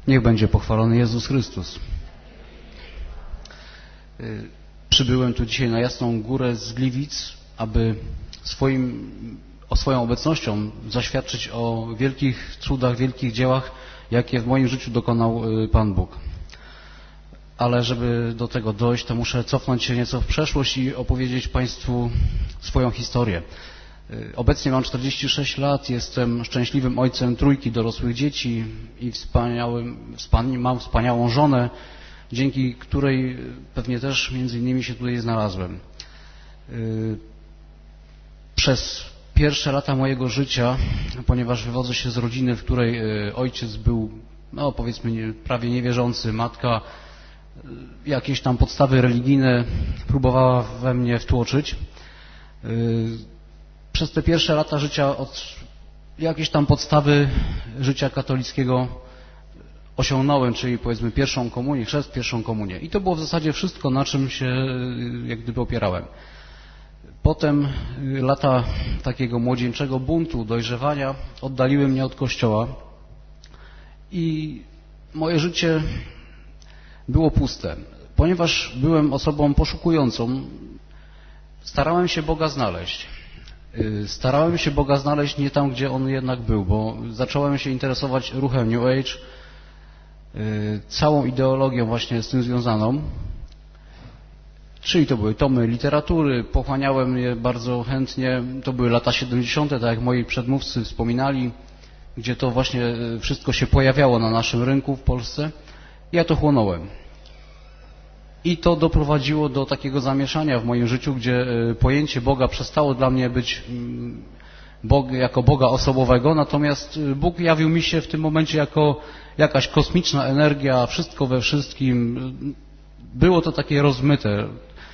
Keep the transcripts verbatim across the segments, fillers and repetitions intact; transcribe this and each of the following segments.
Niech będzie pochwalony Jezus Chrystus. Przybyłem tu dzisiaj na Jasną Górę z Gliwic, aby swoim, o swoją obecnością zaświadczyć o wielkich cudach, wielkich dziełach, jakie w moim życiu dokonał Pan Bóg. Ale żeby do tego dojść, to muszę cofnąć się nieco w przeszłość i opowiedzieć Państwu swoją historię. Obecnie mam czterdzieści sześć lat, jestem szczęśliwym ojcem trójki dorosłych dzieci i wspaniałym, mam wspaniałą żonę, dzięki której pewnie też między innymi się tutaj znalazłem. Przez pierwsze lata mojego życia, ponieważ wywodzę się z rodziny, w której ojciec był, no powiedzmy, prawie niewierzący, matka jakieś tam podstawy religijne próbowała we mnie wtłoczyć. Przez te pierwsze lata życia od jakieś tam podstawy życia katolickiego osiągnąłem, czyli powiedzmy pierwszą komunię, chrzest, pierwszą komunię. I to było w zasadzie wszystko, na czym się jak gdyby opierałem. Potem lata takiego młodzieńczego buntu, dojrzewania oddaliły mnie od Kościoła i moje życie było puste. Ponieważ byłem osobą poszukującą, starałem się Boga znaleźć. Starałem się Boga znaleźć nie tam, gdzie On jednak był, bo zacząłem się interesować ruchem New Age, całą ideologią właśnie z tym związaną. Czyli to były tomy literatury, pochłaniałem je bardzo chętnie. To były lata siedemdziesiąte, tak jak moi przedmówcy wspominali, gdzie to właśnie wszystko się pojawiało na naszym rynku w Polsce. Ja to chłonąłem. I to doprowadziło do takiego zamieszania w moim życiu, gdzie pojęcie Boga przestało dla mnie być Bog, jako Boga osobowego, natomiast Bóg jawił mi się w tym momencie jako jakaś kosmiczna energia, wszystko we wszystkim. Było to takie rozmyte.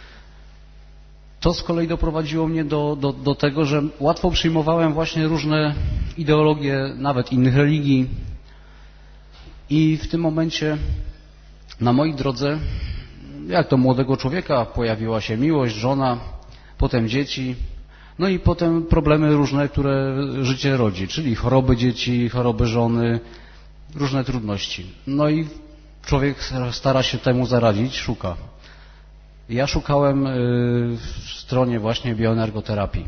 To z kolei doprowadziło mnie do, do, do tego, że łatwo przyjmowałem właśnie różne ideologie, nawet innych religii. I w tym momencie na mojej drodze, jak to młodego człowieka, pojawiła się miłość, żona, potem dzieci, no i potem problemy różne, które życie rodzi, czyli choroby dzieci, choroby żony, różne trudności. No i człowiek stara się temu zaradzić, szuka. Ja szukałem w stronie właśnie bioenergoterapii.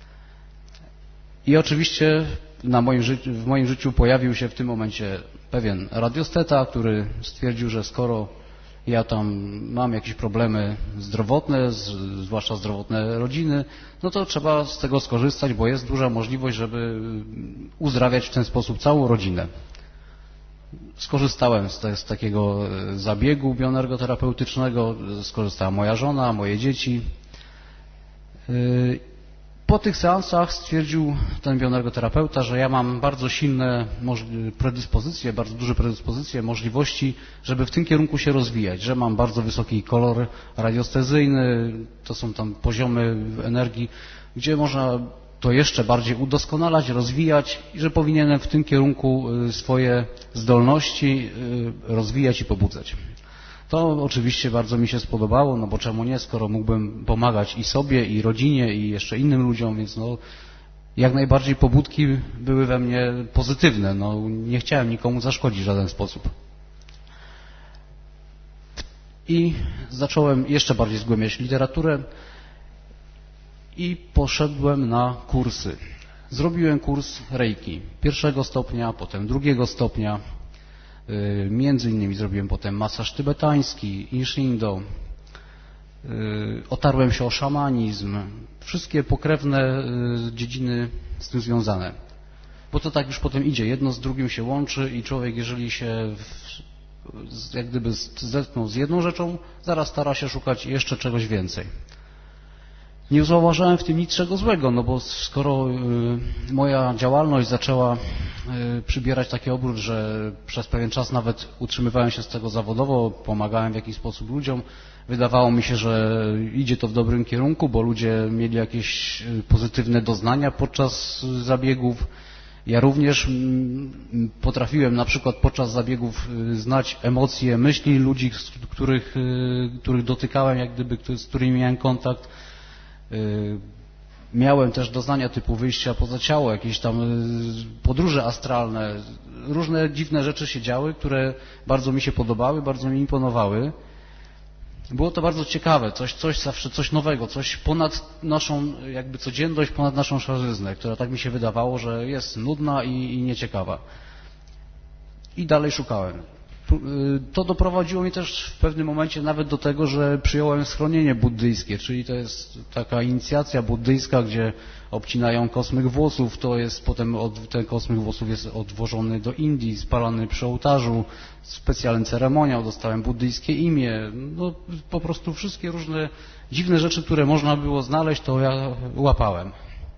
I oczywiście na moim życiu, w moim życiu pojawił się w tym momencie pewien radiosteta, który stwierdził, że skoro ja tam mam jakieś problemy zdrowotne, zwłaszcza zdrowotne rodziny, no to trzeba z tego skorzystać, bo jest duża możliwość, żeby uzdrawiać w ten sposób całą rodzinę. Skorzystałem z, te, z takiego zabiegu bioenergoterapeutycznego, skorzystała moja żona, moje dzieci. Po tych seansach stwierdził ten bioenergoterapeuta, że ja mam bardzo silne predyspozycje, bardzo duże predyspozycje, możliwości, żeby w tym kierunku się rozwijać, że mam bardzo wysoki kolor radiostezyjny, to są tam poziomy energii, gdzie można to jeszcze bardziej udoskonalać, rozwijać i że powinienem w tym kierunku swoje zdolności rozwijać i pobudzać. To oczywiście bardzo mi się spodobało, no bo czemu nie, skoro mógłbym pomagać i sobie, i rodzinie, i jeszcze innym ludziom, więc no jak najbardziej pobudki były we mnie pozytywne, no nie chciałem nikomu zaszkodzić w żaden sposób. I zacząłem jeszcze bardziej zgłębiać literaturę i poszedłem na kursy. Zrobiłem kurs Reiki pierwszego stopnia, potem drugiego stopnia. Między innymi zrobiłem potem masaż tybetański, Inshindo, otarłem się o szamanizm, wszystkie pokrewne dziedziny z tym związane. Bo to tak już potem idzie, jedno z drugim się łączy i człowiek, jeżeli się w, jak gdyby zetknął z jedną rzeczą, zaraz stara się szukać jeszcze czegoś więcej. Nie zauważałem w tym niczego złego, no bo skoro y, moja działalność zaczęła y, przybierać taki obrót, że przez pewien czas nawet utrzymywałem się z tego zawodowo, pomagałem w jakiś sposób ludziom, wydawało mi się, że idzie to w dobrym kierunku, bo ludzie mieli jakieś pozytywne doznania podczas zabiegów. Ja również mm, potrafiłem na przykład podczas zabiegów y, znać emocje, myśli ludzi, z których, y, których dotykałem, jak gdyby, z którymi miałem kontakt. Miałem też doznania typu wyjścia poza ciało, jakieś tam podróże astralne, różne dziwne rzeczy się działy, które bardzo mi się podobały, bardzo mi imponowały. Było to bardzo ciekawe, coś, coś zawsze, coś nowego, coś ponad naszą jakby codzienność, ponad naszą szarzyznę, która tak mi się wydawało, że jest nudna i, i nieciekawa. I dalej szukałem. To doprowadziło mnie też w pewnym momencie nawet do tego, że przyjąłem schronienie buddyjskie, czyli to jest taka inicjacja buddyjska, gdzie obcinają kosmyk włosów, to jest potem od, ten kosmyk włosów jest odwożony do Indii, spalany przy ołtarzu, specjalny ceremoniał, dostałem buddyjskie imię, no po prostu wszystkie różne dziwne rzeczy, które można było znaleźć, to ja łapałem.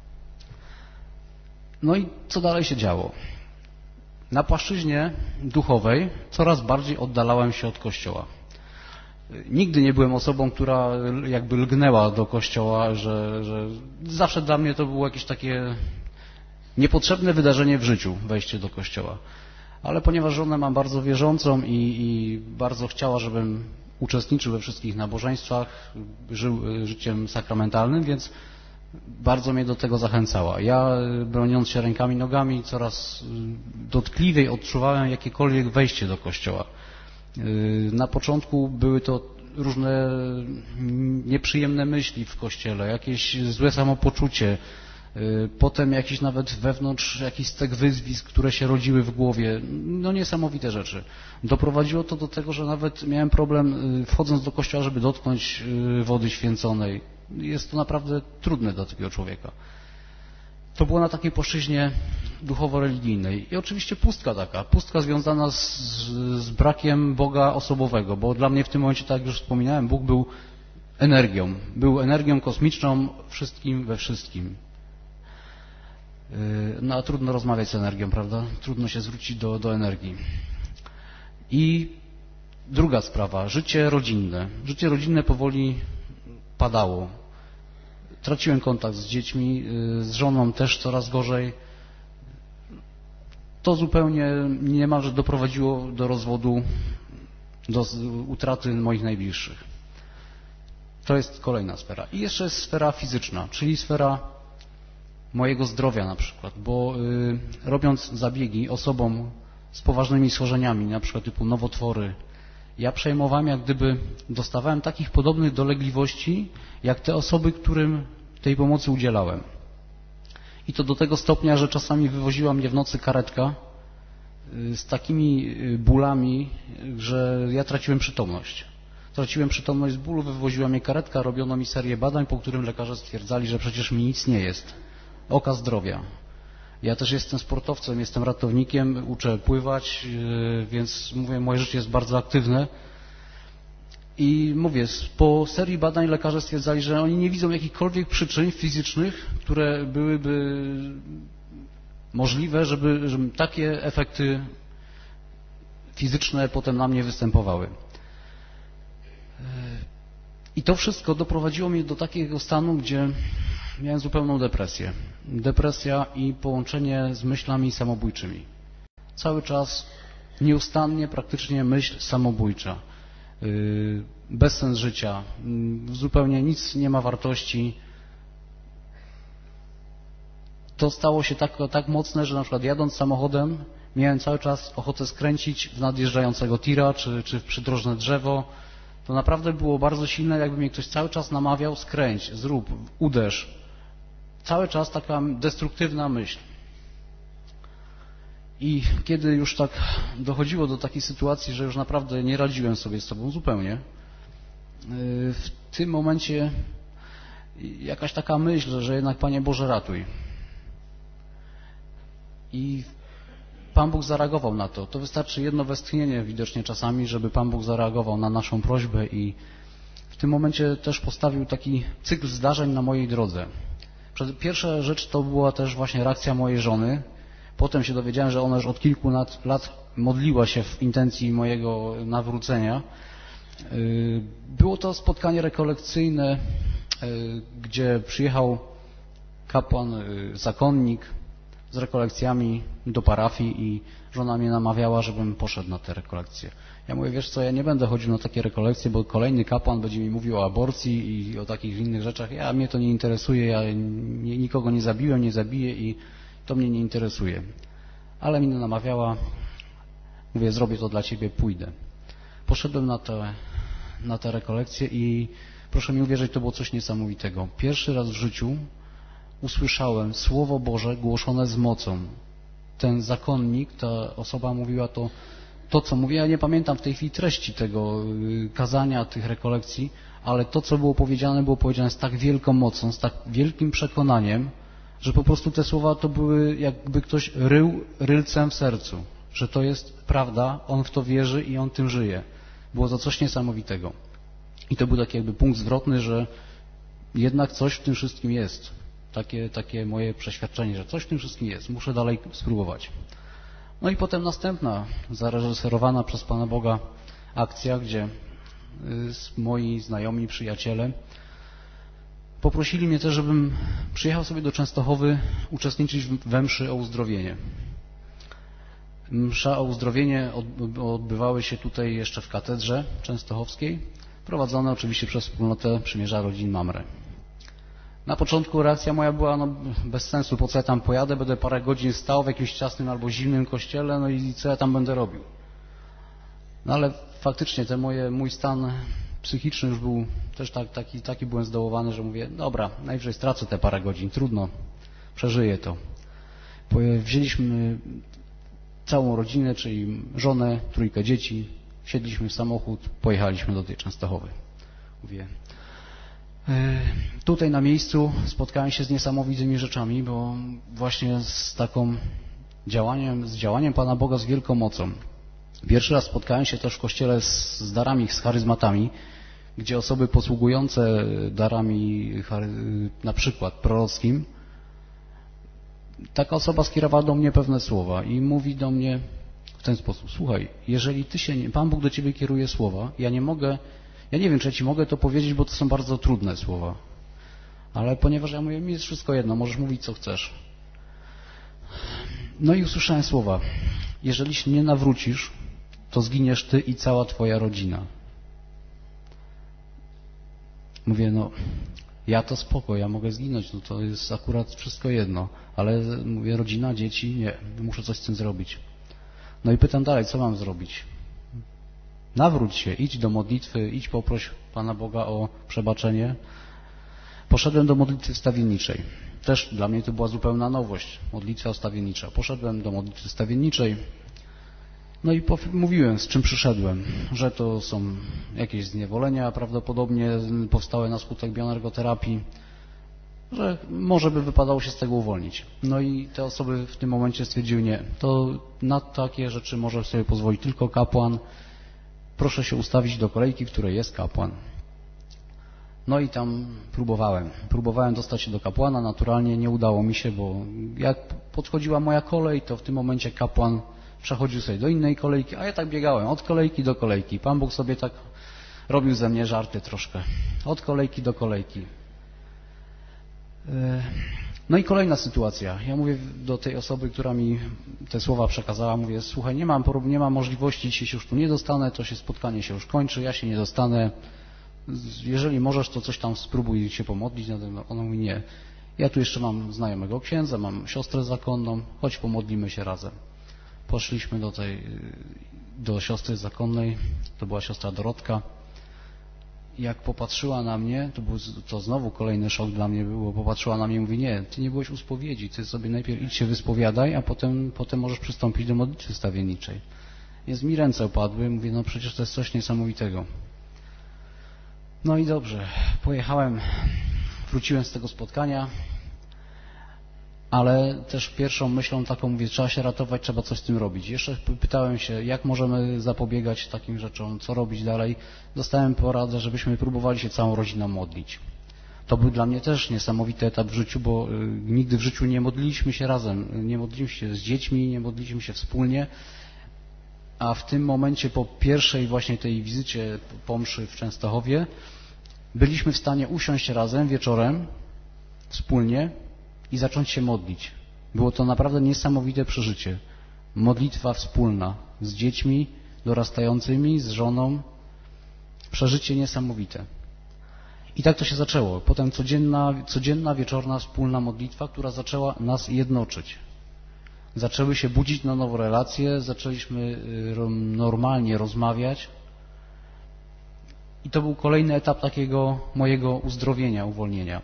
No i co dalej się działo? Na płaszczyźnie duchowej coraz bardziej oddalałem się od Kościoła. Nigdy nie byłem osobą, która jakby lgnęła do Kościoła, że, że zawsze dla mnie to było jakieś takie niepotrzebne wydarzenie w życiu, wejście do Kościoła. Ale ponieważ żonę mam bardzo wierzącą i, i bardzo chciała, żebym uczestniczył we wszystkich nabożeństwach, żył życiem sakramentalnym, więc bardzo mnie do tego zachęcała. Ja, broniąc się rękami, nogami, coraz dotkliwiej odczuwałem jakiekolwiek wejście do Kościoła. Na początku były to różne nieprzyjemne myśli w Kościele, jakieś złe samopoczucie, potem jakiś nawet wewnątrz jakiś stek wyzwisk, które się rodziły w głowie. No niesamowite rzeczy. Doprowadziło to do tego, że nawet miałem problem, wchodząc do Kościoła, żeby dotknąć wody święconej. Jest to naprawdę trudne dla takiego człowieka. To było na takiej płaszczyźnie duchowo-religijnej. I oczywiście pustka taka, pustka związana z, z brakiem Boga osobowego, bo dla mnie w tym momencie, tak jak już wspominałem, Bóg był energią. Był energią kosmiczną, wszystkim we wszystkim. No a trudno rozmawiać z energią, prawda? Trudno się zwrócić do, do energii. I druga sprawa, życie rodzinne. Życie rodzinne powoli padało. Traciłem kontakt z dziećmi, z żoną też coraz gorzej. To zupełnie niemalże doprowadziło do rozwodu, do utraty moich najbliższych. To jest kolejna sfera. I jeszcze jest sfera fizyczna, czyli sfera mojego zdrowia na przykład, bo y, robiąc zabiegi osobom z poważnymi schorzeniami, na przykład typu nowotwory, ja przejmowałem, jak gdyby dostawałem takich podobnych dolegliwości, jak te osoby, którym tej pomocy udzielałem. I to do tego stopnia, że czasami wywoziła mnie w nocy karetka z takimi bólami, że ja traciłem przytomność. Traciłem przytomność z bólu, wywoziła mnie karetka, robiono mi serię badań, po którym lekarze stwierdzali, że przecież mi nic nie jest. Oka zdrowia. Ja też jestem sportowcem, jestem ratownikiem, uczę pływać, więc mówię, moje życie jest bardzo aktywne. I mówię, po serii badań lekarze stwierdzali, że oni nie widzą jakichkolwiek przyczyn fizycznych, które byłyby możliwe, żeby, żeby takie efekty fizyczne potem na mnie występowały. I to wszystko doprowadziło mnie do takiego stanu, gdzie miałem zupełną depresję. Depresja i połączenie z myślami samobójczymi. Cały czas, nieustannie, praktycznie myśl samobójcza. Bezsens życia. Zupełnie nic nie ma wartości. To stało się tak, tak mocne, że na przykład jadąc samochodem miałem cały czas ochotę skręcić w nadjeżdżającego tira czy, czy w przydrożne drzewo. To naprawdę było bardzo silne, jakby mnie ktoś cały czas namawiał, skręć, zrób, uderz. Cały czas taka destruktywna myśl. I kiedy już tak dochodziło do takiej sytuacji, że już naprawdę nie radziłem sobie z sobą zupełnie, w tym momencie jakaś taka myśl, że jednak Panie Boże ratuj. I Pan Bóg zareagował na to. To wystarczy jedno westchnienie widocznie czasami, żeby Pan Bóg zareagował na naszą prośbę i w tym momencie też postawił taki cykl zdarzeń na mojej drodze. Pierwsza rzecz to była też właśnie reakcja mojej żony. Potem się dowiedziałem, że ona już od kilku lat, lat modliła się w intencji mojego nawrócenia. Było to spotkanie rekolekcyjne, gdzie przyjechał kapłan, zakonnik z rekolekcjami do parafii i żona mnie namawiała, żebym poszedł na te rekolekcje. Ja mówię, wiesz co, ja nie będę chodził na takie rekolekcje, bo kolejny kapłan będzie mi mówił o aborcji i o takich innych rzeczach. Ja, mnie to nie interesuje, ja nie, nikogo nie zabiłem, nie zabiję i to mnie nie interesuje. ale mnie namawiała, mówię, zrobię to dla ciebie, pójdę. Poszedłem na te, na te rekolekcje i proszę mi uwierzyć, to było coś niesamowitego. Pierwszy raz w życiu usłyszałem Słowo Boże głoszone z mocą. Ten zakonnik, ta osoba mówiła to, to co mówię, ja nie pamiętam w tej chwili treści tego kazania, tych rekolekcji, ale to, co było powiedziane, było powiedziane z tak wielką mocą, z tak wielkim przekonaniem, że po prostu te słowa to były jakby ktoś rył rylcem w sercu, że to jest prawda, on w to wierzy i on tym żyje. Było to coś niesamowitego. I to był taki jakby punkt zwrotny, że jednak coś w tym wszystkim jest. Takie, takie moje przeświadczenie, że coś w tym wszystkim jest. Muszę dalej spróbować. No i potem następna, zareżyserowana przez Pana Boga akcja, gdzie moi znajomi, przyjaciele poprosili mnie też, żebym przyjechał sobie do Częstochowy uczestniczyć we mszy o uzdrowienie. Msza o uzdrowienie odbywały się tutaj jeszcze w katedrze częstochowskiej, prowadzone oczywiście przez wspólnotę Przymierza Rodzin Mamre. Na początku reakcja moja była, no bez sensu, po co ja tam pojadę, będę parę godzin stał w jakimś ciasnym albo zimnym kościele, no i co ja tam będę robił. No ale faktycznie ten moje, mój stan psychiczny już był też tak, taki, taki byłem zdołowany, że mówię, dobra, najwyżej stracę te parę godzin, trudno, przeżyję to. Wzięliśmy całą rodzinę, czyli żonę, trójkę dzieci, siedliśmy w samochód, pojechaliśmy do tej Częstochowy. Mówię, tutaj na miejscu spotkałem się z niesamowitymi rzeczami, bo właśnie z taką działaniem, z działaniem Pana Boga z wielką mocą. Pierwszy raz spotkałem się też w kościele z, z darami, z charyzmatami, gdzie osoby posługujące darami na przykład prorockim, taka osoba skierowała do mnie pewne słowa i mówi do mnie w ten sposób, słuchaj, jeżeli ty się nie, Pan Bóg do ciebie kieruje słowa, ja nie mogę, ja nie wiem, czy ja ci mogę to powiedzieć, bo to są bardzo trudne słowa, ale ponieważ ja mówię, mi jest wszystko jedno, możesz mówić co chcesz. No i usłyszałem słowa, jeżeli się nie nawrócisz, to zginiesz ty i cała twoja rodzina. Mówię, no ja to spoko, ja mogę zginąć, no to jest akurat wszystko jedno, ale mówię, rodzina, dzieci, nie, muszę coś z tym zrobić. No i pytam dalej, co mam zrobić? Nawróć się, idź do modlitwy, idź poproś Pana Boga o przebaczenie. Poszedłem do modlitwy wstawienniczej. Też dla mnie to była zupełna nowość, modlitwa wstawiennicza. Poszedłem do modlitwy wstawienniczej, no i mówiłem, z czym przyszedłem, że to są jakieś zniewolenia prawdopodobnie powstałe na skutek bioenergoterapii, że może by wypadało się z tego uwolnić. No i te osoby w tym momencie stwierdziły, nie, to na takie rzeczy może sobie pozwolić tylko kapłan, proszę się ustawić do kolejki, w której jest kapłan. No i tam próbowałem. Próbowałem dostać się do kapłana, naturalnie nie udało mi się, bo jak podchodziła moja kolej, to w tym momencie kapłan przechodził sobie do innej kolejki, a ja tak biegałem od kolejki do kolejki. Pan Bóg sobie tak robił ze mnie żarty troszkę. Od kolejki do kolejki. No i kolejna sytuacja. Ja mówię do tej osoby, która mi te słowa przekazała, mówię, słuchaj, nie mam, nie mam możliwości, dzisiaj się już tu nie dostanę, to się spotkanie się już kończy, ja się nie dostanę. Jeżeli możesz, to coś tam spróbuj się pomodlić. Ona mówi, nie. Ja tu jeszcze mam znajomego księdza, mam siostrę zakonną, chodź pomodlimy się razem. Poszliśmy do tej, do siostry zakonnej, to była siostra Dorotka. Jak popatrzyła na mnie, to był to znowu kolejny szok dla mnie było, popatrzyła na mnie i mówi, nie, ty nie byłeś u spowiedzi, ty sobie najpierw idź się wyspowiadaj, a potem, potem możesz przystąpić do modlitwy wstawienniczej. Więc mi ręce opadły, mówię, no przecież to jest coś niesamowitego. No i dobrze, pojechałem, wróciłem z tego spotkania, ale też pierwszą myślą taką, mówię, trzeba się ratować, trzeba coś z tym robić. Jeszcze pytałem się, jak możemy zapobiegać takim rzeczom, co robić dalej. Dostałem poradę, żebyśmy próbowali się całą rodziną modlić. To był dla mnie też niesamowity etap w życiu, bo nigdy w życiu nie modliliśmy się razem, nie modliliśmy się z dziećmi, nie modliliśmy się wspólnie, a w tym momencie po pierwszej właśnie tej wizycie po mszy w Częstochowie byliśmy w stanie usiąść razem wieczorem wspólnie i zacząć się modlić. Było to naprawdę niesamowite przeżycie. Modlitwa wspólna z dziećmi dorastającymi, z żoną. Przeżycie niesamowite. I tak to się zaczęło. Potem codzienna, codzienna wieczorna wspólna modlitwa, która zaczęła nas jednoczyć. zaczęły się budzić na nowo relacje, zaczęliśmy normalnie rozmawiać i to był kolejny etap takiego mojego uzdrowienia, uwolnienia.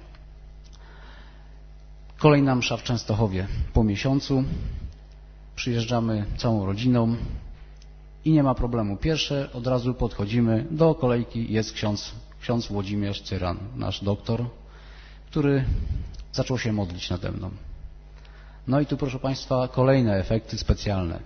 Kolejna msza w Częstochowie po miesiącu, przyjeżdżamy całą rodziną i nie ma problemu. Pierwsze od razu podchodzimy do kolejki, jest ksiądz, ksiądz Włodzimierz Cyran, nasz doktor, który zaczął się modlić nade mną. No i tu, proszę Państwa, kolejne efekty specjalne.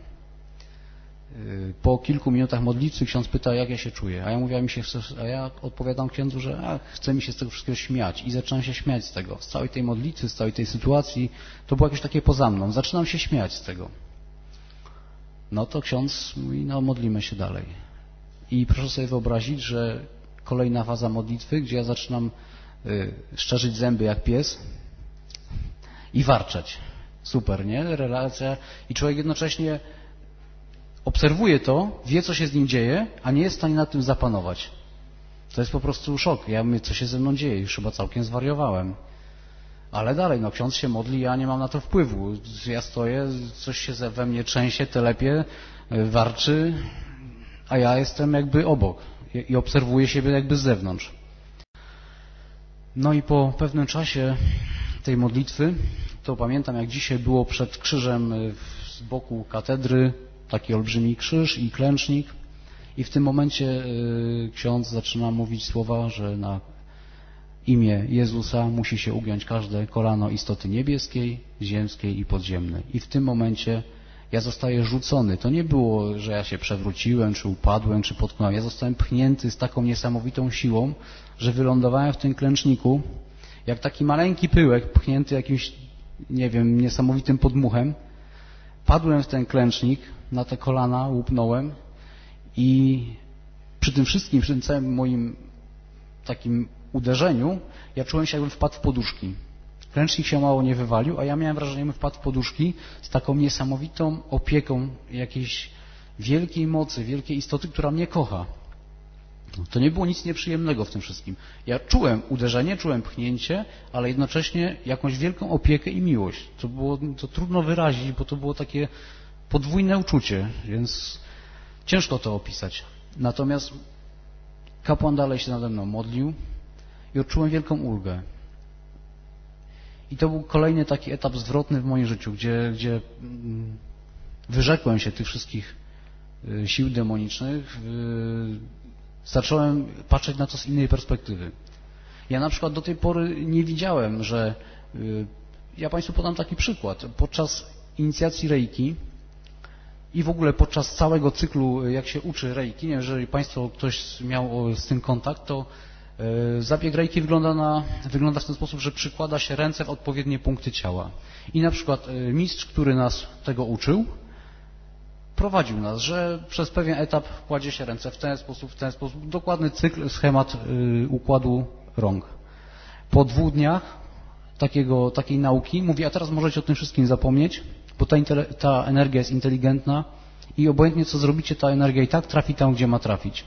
Po kilku minutach modlitwy ksiądz pyta, jak ja się czuję, a ja mówię, a, mi się chce, a ja odpowiadam księdzu, że ach, chce mi się z tego wszystkiego śmiać i zaczynam się śmiać z tego, z całej tej modlitwy, z całej tej sytuacji. To było jakieś takie poza mną. Zaczynam się śmiać z tego. No to ksiądz mówi, no modlimy się dalej. I proszę sobie wyobrazić, że kolejna faza modlitwy, gdzie ja zaczynam y, szczerzyć zęby jak pies i warczeć. Super, nie? Relacja. I człowiek jednocześnie obserwuje to, wie, co się z nim dzieje, a nie jest w stanie nad tym zapanować. To jest po prostu szok. Ja mówię, co się ze mną dzieje? Już chyba całkiem zwariowałem. Ale dalej, no ksiądz się modli, ja nie mam na to wpływu. Ja stoję, coś się we mnie trzęsie, telepie, warczy, a ja jestem jakby obok i obserwuję siebie jakby z zewnątrz. No i po pewnym czasie tej modlitwy, to pamiętam jak dzisiaj było przed krzyżem z boku katedry, taki olbrzymi krzyż i klęcznik i w tym momencie ksiądz zaczyna mówić słowa, że na imię Jezusa musi się ugiąć każde kolano istoty niebieskiej, ziemskiej i podziemnej. I w tym momencie ja zostaję rzucony. To nie było, że ja się przewróciłem, czy upadłem, czy potknąłem. Ja zostałem pchnięty z taką niesamowitą siłą, że wylądowałem w tym klęczniku, jak taki maleńki pyłek pchnięty jakimś, nie wiem, niesamowitym podmuchem. Padłem w ten klęcznik, na te kolana łupnąłem i przy tym wszystkim, przy tym całym moim takim uderzeniu, ja czułem się, jakbym wpadł w poduszki. Klęcznik się mało nie wywalił, a ja miałem wrażenie, jakbym wpadł w poduszki z taką niesamowitą opieką jakiejś wielkiej mocy, wielkiej istoty, która mnie kocha. To nie było nic nieprzyjemnego w tym wszystkim. Ja czułem uderzenie, czułem pchnięcie, ale jednocześnie jakąś wielką opiekę i miłość. To było to trudno wyrazić, bo to było takie podwójne uczucie, więc ciężko to opisać. Natomiast kapłan dalej się nade mną modlił i odczułem wielką ulgę. I to był kolejny taki etap zwrotny w moim życiu, gdzie, gdzie wyrzekłem się tych wszystkich sił demonicznych, zacząłem patrzeć na to z innej perspektywy. Ja na przykład do tej pory nie widziałem, że... Ja Państwu podam taki przykład. Podczas inicjacji Reiki i w ogóle podczas całego cyklu, jak się uczy Reiki, jeżeli Państwo ktoś miał z tym kontakt, to zabieg Reiki wygląda, na, wygląda w ten sposób, że przykłada się ręce w odpowiednie punkty ciała. I na przykład mistrz, który nas tego uczył, prowadził nas, że przez pewien etap kładzie się ręce w ten sposób, w ten sposób. Dokładny cykl, schemat układu rąk. Po dwóch dniach takiego, takiej nauki mówi, a teraz możecie o tym wszystkim zapomnieć, bo ta, ta energia jest inteligentna i obojętnie co zrobicie, ta energia i tak trafi tam, gdzie ma trafić.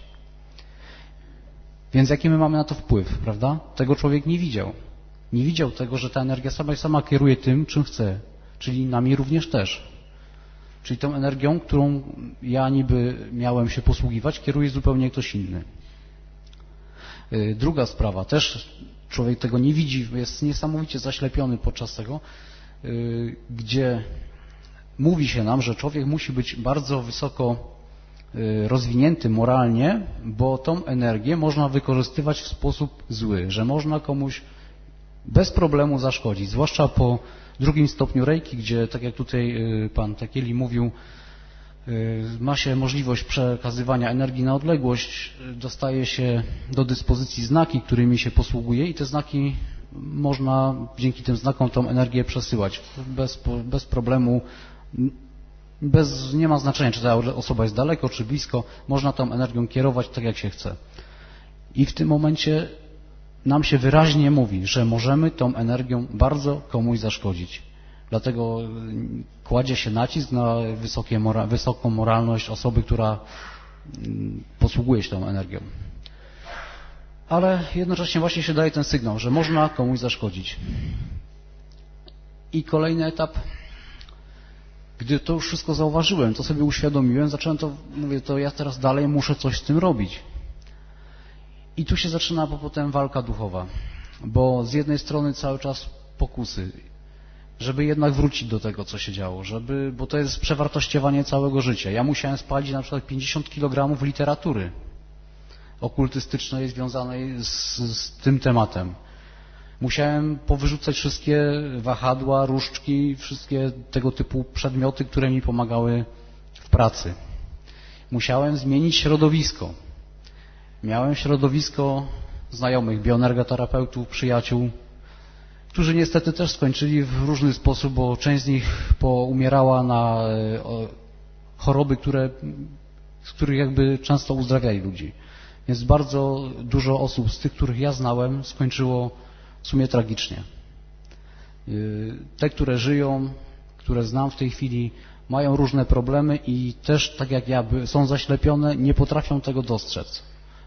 Więc jaki my mamy na to wpływ, prawda? Tego człowiek nie widział. Nie widział tego, że ta energia sama sama kieruje tym, czym chce, czyli nami również też. Czyli tą energią, którą ja niby miałem się posługiwać, kieruje zupełnie ktoś inny. Druga sprawa, też człowiek tego nie widzi, jest niesamowicie zaślepiony podczas tego, gdzie mówi się nam, że człowiek musi być bardzo wysoko rozwinięty moralnie, bo tą energię można wykorzystywać w sposób zły, że można komuś bez problemu zaszkodzić, zwłaszcza po drugim stopniu Reiki, gdzie, tak jak tutaj pan Tekieli mówił, ma się możliwość przekazywania energii na odległość, dostaje się do dyspozycji znaki, którymi się posługuje i te znaki można dzięki tym znakom tą energię przesyłać bez, bez problemu, bez, nie ma znaczenia, czy ta osoba jest daleko, czy blisko, można tą energią kierować tak, jak się chce. I w tym momencie nam się wyraźnie mówi, że możemy tą energią bardzo komuś zaszkodzić. Dlatego kładzie się nacisk na wysokie mora, wysoką moralność osoby, która posługuje się tą energią. Ale jednocześnie właśnie się daje ten sygnał, że można komuś zaszkodzić. I kolejny etap. Gdy to już wszystko zauważyłem, to sobie uświadomiłem, zacząłem to, mówię, to ja teraz dalej muszę coś z tym robić. I tu się zaczyna potem walka duchowa, bo z jednej strony cały czas pokusy, żeby jednak wrócić do tego, co się działo, żeby, bo to jest przewartościowanie całego życia. Ja musiałem spalić na przykład pięćdziesiąt kilogramów literatury okultystycznej związanej z, z tym tematem. Musiałem powyrzucać wszystkie wahadła, różdżki, wszystkie tego typu przedmioty, które mi pomagały w pracy. Musiałem zmienić środowisko. Miałem środowisko znajomych, bioenergoterapeutów, przyjaciół, którzy niestety też skończyli w różny sposób, bo część z nich poumierała na choroby, które, z których jakby często uzdrawiali ludzi. Więc bardzo dużo osób z tych, których ja znałem, skończyło w sumie tragicznie. Te, które żyją, które znam w tej chwili, mają różne problemy i też, tak jak ja, są zaślepione, nie potrafią tego dostrzec.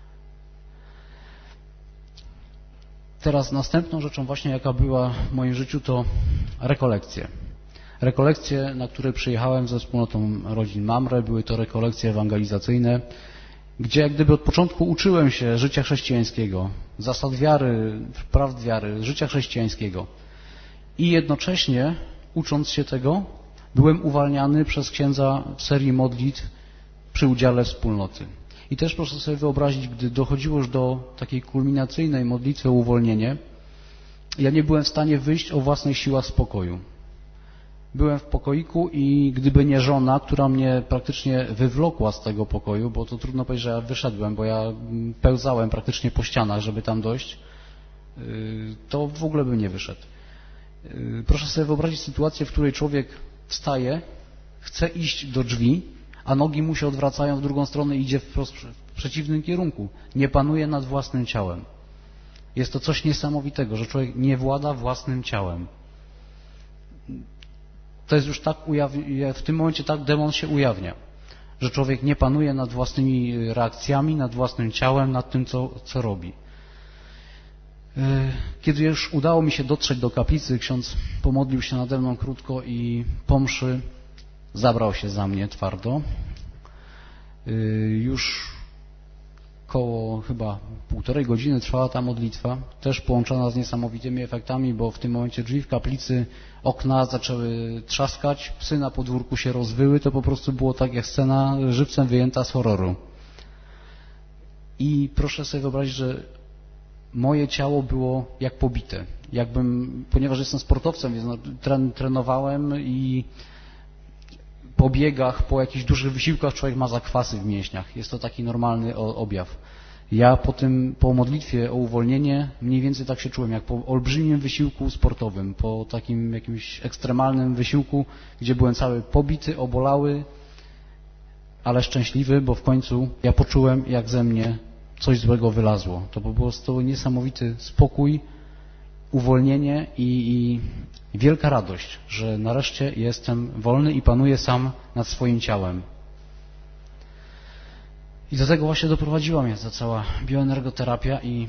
Teraz następną rzeczą właśnie, jaka była w moim życiu, to rekolekcje. Rekolekcje, na które przyjechałem ze wspólnotą rodzin Mamre, były to rekolekcje ewangelizacyjne, gdzie jak gdyby od początku uczyłem się życia chrześcijańskiego, zasad wiary, prawd wiary, życia chrześcijańskiego. I jednocześnie, ucząc się tego, byłem uwalniany przez księdza w serii modlitw przy udziale wspólnoty. I też proszę sobie wyobrazić, gdy dochodziło już do takiej kulminacyjnej modlitwy o uwolnienie, ja nie byłem w stanie wyjść o własnych siłach z pokoju. Byłem w pokoiku i gdyby nie żona, która mnie praktycznie wywlokła z tego pokoju, bo to trudno powiedzieć, że ja wyszedłem, bo ja pełzałem praktycznie po ścianach, żeby tam dojść, to w ogóle bym nie wyszedł. Proszę sobie wyobrazić sytuację, w której człowiek wstaje, chce iść do drzwi, a nogi mu się odwracają w drugą stronę i idzie wprost w przeciwnym kierunku. Nie panuje nad własnym ciałem. Jest to coś niesamowitego, że człowiek nie włada własnym ciałem. To jest już tak ujawnia, w tym momencie tak demon się ujawnia, że człowiek nie panuje nad własnymi reakcjami, nad własnym ciałem, nad tym, co, co robi. Kiedy już udało mi się dotrzeć do kaplicy, ksiądz pomodlił się nade mną krótko i po mszy zabrał się za mnie twardo. Już koło chyba półtorej godziny trwała ta modlitwa, też połączona z niesamowitymi efektami, bo w tym momencie drzwi w kaplicy, okna zaczęły trzaskać, psy na podwórku się rozwyły, to po prostu było tak jak scena żywcem wyjęta z horroru. I proszę sobie wyobrazić, że moje ciało było jak pobite. Jakbym, ponieważ jestem sportowcem, więc no, tren, trenowałem i po biegach, po jakichś dużych wysiłkach człowiek ma zakwasy w mięśniach. Jest to taki normalny objaw. Ja po tym, po modlitwie o uwolnienie mniej więcej tak się czułem, jak po olbrzymim wysiłku sportowym, po takim jakimś ekstremalnym wysiłku, gdzie byłem cały pobity, obolały, ale szczęśliwy, bo w końcu ja poczułem, jak ze mnie coś złego wylazło. To po prostu niesamowity spokój, uwolnienie i, i wielka radość, że nareszcie jestem wolny i panuję sam nad swoim ciałem. I do tego właśnie doprowadziła mnie ta cała bioenergoterapia i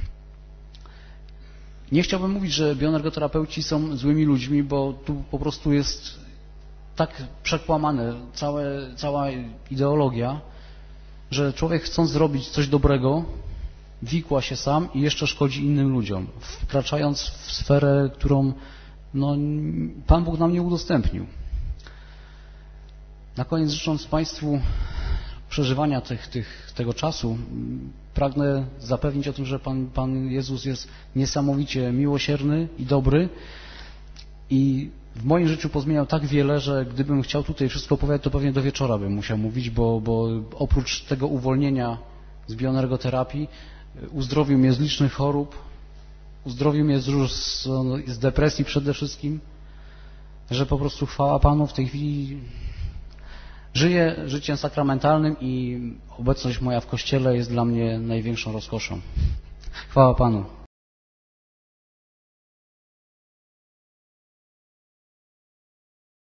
nie chciałbym mówić, że bioenergoterapeuci są złymi ludźmi, bo tu po prostu jest tak przekłamane całe, cała ideologia, że człowiek, chcąc zrobić coś dobrego, wikła się sam i jeszcze szkodzi innym ludziom, wkraczając w sferę, którą no, Pan Bóg nam nie udostępnił. Na koniec, życząc Państwu przeżywania tych, tych, tego czasu, pragnę zapewnić o tym, że Pan, Pan Jezus jest niesamowicie miłosierny i dobry i w moim życiu pozmieniał tak wiele, że gdybym chciał tutaj wszystko opowiadać, to pewnie do wieczora bym musiał mówić, bo, bo oprócz tego uwolnienia z bioenergoterapii uzdrowił mnie z licznych chorób, uzdrowił mnie z, z, z depresji przede wszystkim, że po prostu chwała Panu, w tej chwili żyję życiem sakramentalnym i obecność moja w Kościele jest dla mnie największą rozkoszą. Chwała Panu.